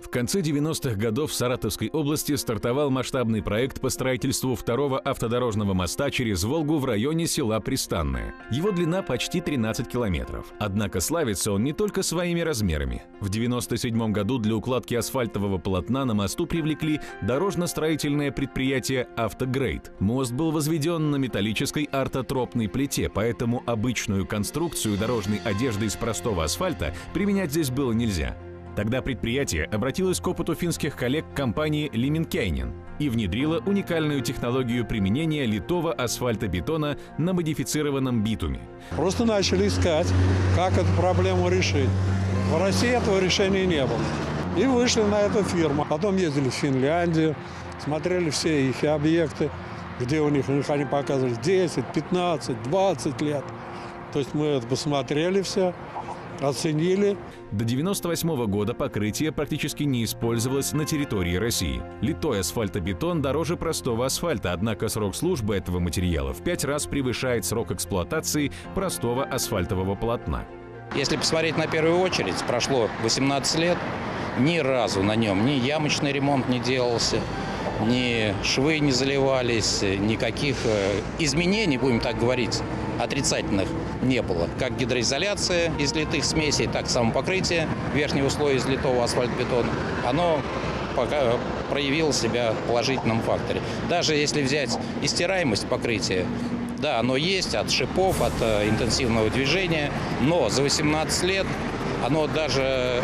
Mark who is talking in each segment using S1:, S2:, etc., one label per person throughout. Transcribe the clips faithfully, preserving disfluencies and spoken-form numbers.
S1: В конце девяностых годов в Саратовской области стартовал масштабный проект по строительству второго автодорожного моста через Волгу в районе села Пристанное. Его длина почти тринадцать километров. Однако славится он не только своими размерами. В девяносто седьмом году для укладки асфальтового полотна на мосту привлекли дорожно-строительное предприятие «Автогрейд». Мост был возведен на металлической ортотропной плите, поэтому обычную конструкцию дорожной одежды из простого асфальта применять здесь было нельзя. Тогда предприятие обратилось к опыту финских коллег компании «Лименкайнен» и внедрило уникальную технологию применения литого асфальтобетона на модифицированном битуме.
S2: Просто начали искать, как эту проблему решить. В России этого решения не было. И вышли на эту фирму. Потом ездили в Финляндию, смотрели все их объекты, где у них, у них они показывали десять, пятнадцать, двадцать лет. То есть мы это посмотрели все, оценили.
S1: До девяносто восьмого года покрытие практически не использовалось на территории России. Литой асфальтобетон дороже простого асфальта, однако срок службы этого материала в пять раз превышает срок эксплуатации простого асфальтового полотна.
S3: Если посмотреть на первую очередь, прошло восемнадцать лет, ни разу на нем ни ямочный ремонт не делался, ни швы не заливались, никаких изменений, будем так говорить, отрицательных не было. Как гидроизоляция из литых смесей, так и самопокрытие верхнего слоя из литого асфальтобетона, оно пока проявило себя в положительном факторе. Даже если взять истираемость покрытия, да, оно есть от шипов, от э, интенсивного движения, но за восемнадцать лет оно даже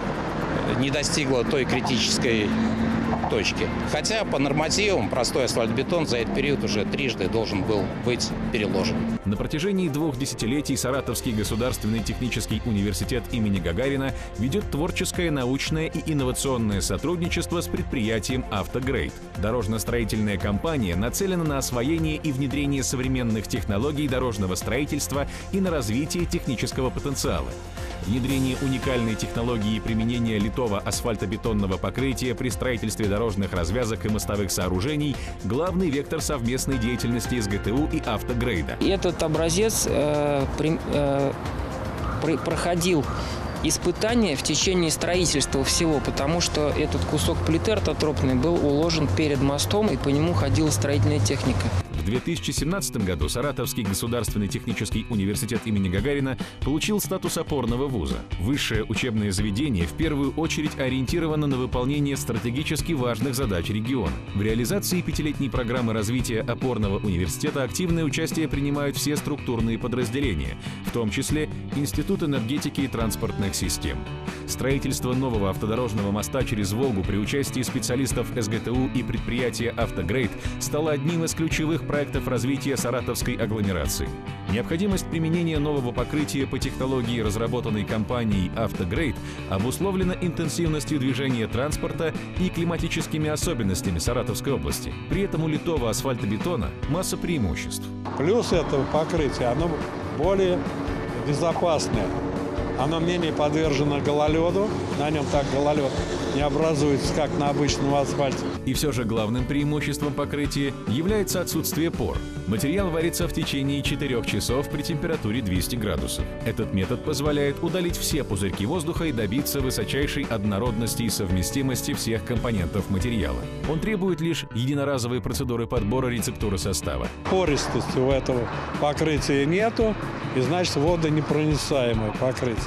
S3: не достигло той критической точки. Хотя по нормативам простой асфальтобетон за этот период уже трижды должен был быть переложен.
S1: На протяжении двух десятилетий Саратовский государственный технический университет имени Гагарина ведет творческое, научное и инновационное сотрудничество с предприятием «Автогрейд». Дорожно-строительная компания нацелена на освоение и внедрение современных технологий дорожного строительства и на развитие технического потенциала. Внедрение уникальной технологии применения литого асфальтобетонного покрытия при строительстве дорожных развязок и мостовых сооружений – главный вектор совместной деятельности СГТУ и «Автогрейда».
S4: Этот образец э, при, э, при, проходил испытания в течение строительства всего, потому что этот кусок плиты ортотропный был уложен перед мостом, и по нему ходила строительная техника.
S1: В две тысячи семнадцатом году Саратовский государственный технический университет имени Гагарина получил статус опорного вуза. Высшее учебное заведение в первую очередь ориентировано на выполнение стратегически важных задач региона. В реализации пятилетней программы развития опорного университета активное участие принимают все структурные подразделения, в том числе Институт энергетики и транспортных систем. Строительство нового автодорожного моста через Волгу при участии специалистов СГТУ и предприятия «Автогрейд» стало одним из ключевых проектов развития саратовской агломерации. Необходимость применения нового покрытия по технологии, разработанной компанией «Автогрейд», обусловлена интенсивностью движения транспорта и климатическими особенностями Саратовской области. При этом у литого асфальтобетона масса преимуществ.
S2: Плюс этого покрытия, оно более безопасное. Оно менее подвержено гололеду, на нем так гололед не образуется, как на обычном асфальте.
S1: И все же главным преимуществом покрытия является отсутствие пор. Материал варится в течение четырёх часов при температуре двести градусов. Этот метод позволяет удалить все пузырьки воздуха и добиться высочайшей однородности и совместимости всех компонентов материала. Он требует лишь единоразовой процедуры подбора рецептуры состава.
S2: Пористости у этого покрытия нету, и значит водонепроницаемое покрытие.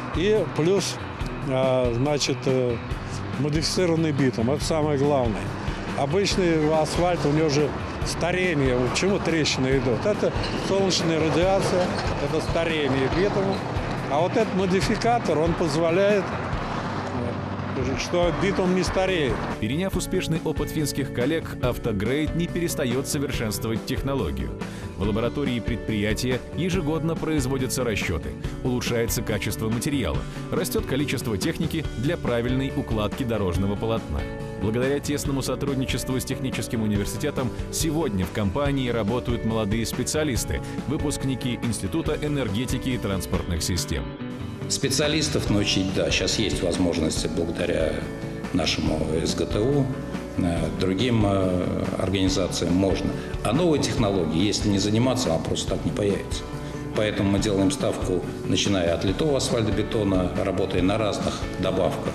S2: И плюс, значит, модифицированный битум. Это самое главное. Обычный асфальт, у него же старение. Почему трещины идут? Это солнечная радиация, это старение битума. А вот этот модификатор, он позволяет, что битум не стареет.
S1: Переняв успешный опыт финских коллег, «Автогрейд» не перестает совершенствовать технологию. В лаборатории предприятия ежегодно производятся расчеты, улучшается качество материала, растет количество техники для правильной укладки дорожного полотна. Благодаря тесному сотрудничеству с техническим университетом сегодня в компании работают молодые специалисты, выпускники Института энергетики и транспортных систем.
S3: Специалистов научить, да, сейчас есть возможности благодаря нашему СГТУ, другим организациям можно. А новые технологии, если не заниматься, она просто так не появится. Поэтому мы делаем ставку, начиная от литого асфальтобетона, работая на разных добавках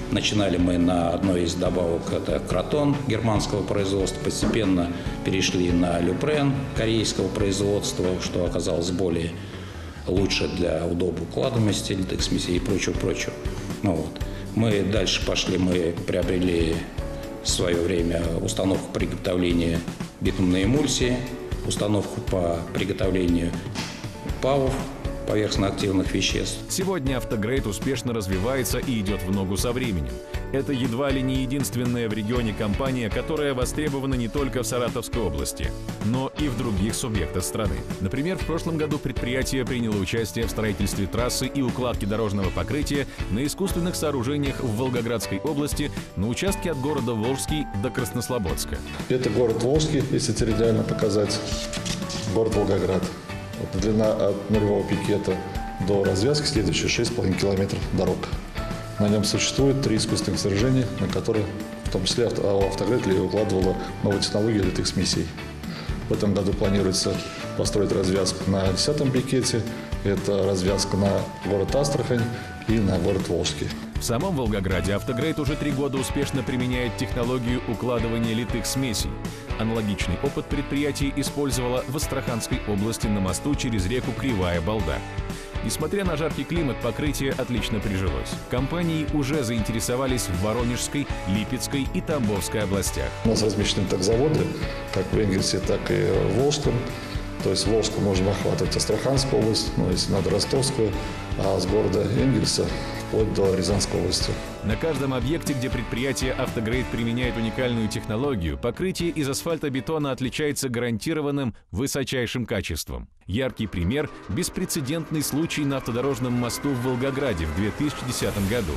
S3: Начинали мы на одной из добавок, это кротон германского производства, постепенно перешли на люпрен корейского производства, что оказалось более лучше для удобоукладываемости литых смесей и прочего-прочего. Ну, вот. Мы дальше пошли, мы приобрели в свое время установку приготовления битумной эмульсии, установку по приготовлению ПАВов, поверхностно-активных веществ.
S1: Сегодня «Автогрейд» успешно развивается и идет в ногу со временем. Это едва ли не единственная в регионе компания, которая востребована не только в Саратовской области, но и в других субъектах страны. Например, в прошлом году предприятие приняло участие в строительстве трассы и укладке дорожного покрытия на искусственных сооружениях в Волгоградской области на участке от города Волжский до Краснослободска.
S5: Это город Волжский, если территориально показать, город Волгоград. Вот длина от нулевого пикета до развязки следующая шесть с половиной километров дорог. На нем существует три искусственных сооружения, на которые, в том числе, «Автогрейд» укладывала новые технологии литых смесей. В этом году планируется построить развязку на десятом пикете. Это развязка на город Астрахань и на город Волжский.
S1: В самом Волгограде «Автогрейд» уже три года успешно применяет технологию укладывания литых смесей. Аналогичный опыт предприятие использовало в Астраханской области на мосту через реку Кривая Балда. Несмотря на жаркий климат, покрытие отлично прижилось. Компании уже заинтересовались в Воронежской, Липецкой и Тамбовской областях.
S5: У нас размещены так заводы, как в Энгельсе, так и в Волжском. То есть в Волжском можем охватывать Астраханскую область, ну, если надо, Ростовскую, а с города Энгельса вплоть до Рязанской области.
S1: На каждом объекте, где предприятие «Автогрейд» применяет уникальную технологию, покрытие из асфальтобетона отличается гарантированным высочайшим качеством. Яркий пример – беспрецедентный случай на автодорожном мосту в Волгограде в две тысячи десятом году.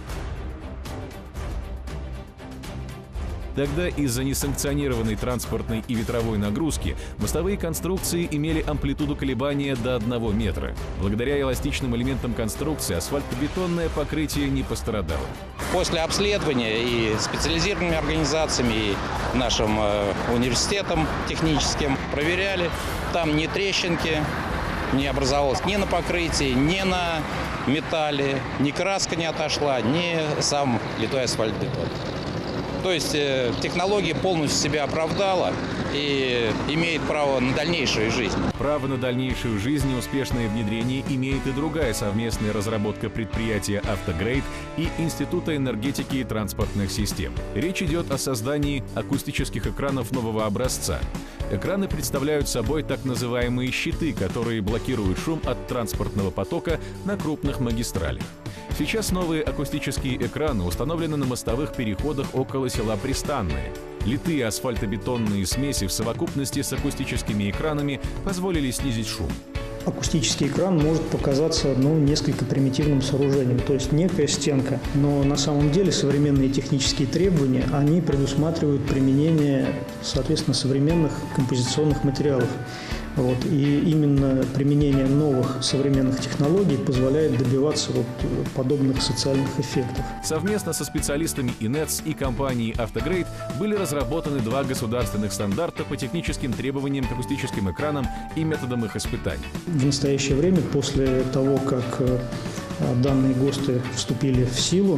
S1: Тогда из-за несанкционированной транспортной и ветровой нагрузки мостовые конструкции имели амплитуду колебания до одного метра. Благодаря эластичным элементам конструкции асфальтобетонное покрытие не пострадало.
S3: После обследования и специализированными организациями, и нашим э, университетом техническим проверяли, там ни трещинки не образовалось ни на покрытии, ни на металле, ни краска не отошла, ни сам литой асфальтобетон. То есть э, технология полностью себя оправдала и имеет право на дальнейшую жизнь.
S1: Право на дальнейшую жизнь и успешное внедрение имеет и другая совместная разработка предприятия «Автогрейд» и Института энергетики и транспортных систем. Речь идет о создании акустических экранов нового образца. Экраны представляют собой так называемые щиты, которые блокируют шум от транспортного потока на крупных магистралях. Сейчас новые акустические экраны установлены на мостовых переходах около села Пристанное. Литые асфальтобетонные смеси в совокупности с акустическими экранами позволили снизить шум.
S6: Акустический экран может показаться ну, несколько примитивным сооружением, то есть некая стенка. Но на самом деле современные технические требования, они предусматривают применение, соответственно, современных композиционных материалов. Вот. И именно применение новых современных технологий позволяет добиваться вот подобных социальных эффектов.
S1: Совместно со специалистами ИНЭЦ и компанией «Автогрейд» были разработаны два государственных стандарта по техническим требованиям к акустическим экранам и методам их испытаний.
S6: В настоящее время, после того, как данные ГОСТы вступили в силу,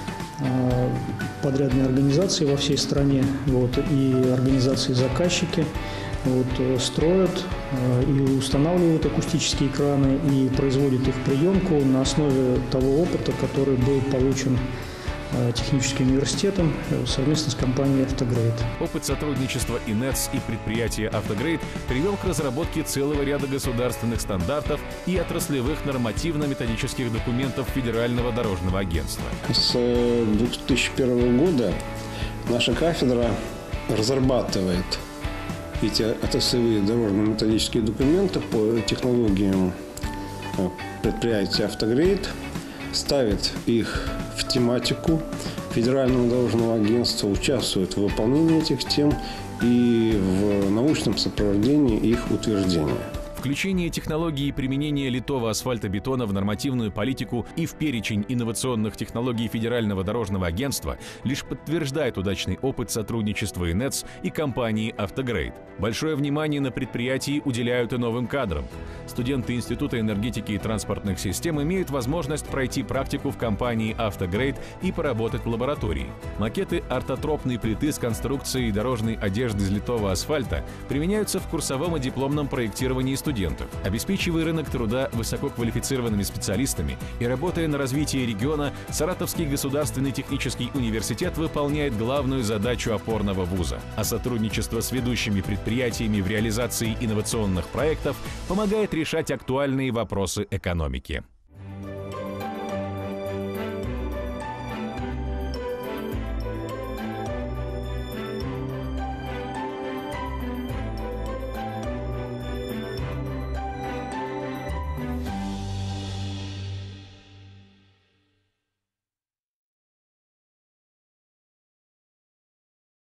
S6: подрядные организации во всей стране вот, и организации-заказчики Вот, строят и устанавливают акустические экраны и производят их приемку на основе того опыта, который был получен техническим университетом совместно с компанией «Автогрейд».
S1: Опыт сотрудничества ИНЭЦ и предприятия «Автогрейд» привел к разработке целого ряда государственных стандартов и отраслевых нормативно-методических документов Федерального дорожного агентства.
S7: С две тысячи первого года наша кафедра разрабатывает эти отраслевые дорожно-методические документы по технологиям предприятия «Автогрейд», ставит их в тематику Федерального дорожного агентства, участвует в выполнении этих тем и в научном сопровождении их утверждения.
S1: В Включение технологии применения литого асфальтобетона в нормативную политику и в перечень инновационных технологий Федерального дорожного агентства лишь подтверждает удачный опыт сотрудничества ИНЭЦ и компании «Автогрейд». Большое внимание на предприятии уделяют и новым кадрам. Студенты Института энергетики и транспортных систем имеют возможность пройти практику в компании «Автогрейд» и поработать в лаборатории. Макеты ортотропной плиты с конструкцией дорожной одежды из литого асфальта применяются в курсовом и дипломном проектировании студентов. Обеспечивая рынок труда высококвалифицированными специалистами и работая на развитие региона, Саратовский государственный технический университет выполняет главную задачу опорного вуза. А сотрудничество с ведущими предприятиями в реализации инновационных проектов помогает решать актуальные вопросы экономики.